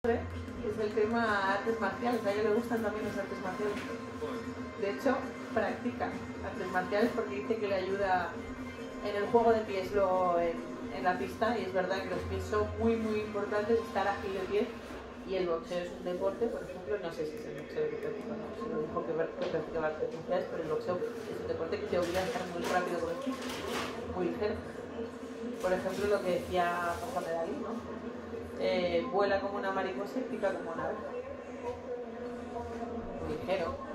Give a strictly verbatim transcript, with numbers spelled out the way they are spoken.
es el tema artes marciales. A ella le gustan también las artes marciales. De hecho, practica artes marciales porque dice que le ayuda en el juego de pies, luego en, en la pista, y es verdad que los pies son muy muy importantes, estar ágil de pies, y el boxeo es un deporte, por ejemplo, no sé si es el boxeo que practica, no, se lo dijo que practica artes marciales, pero el boxeo es un deporte que te obliga a estar muy rápido con los pies, muy ligero. Por ejemplo, lo que decía Mohamed Ali, ¿no? Eh, vuela como una mariposa y pica como una abeja. Muy ligero.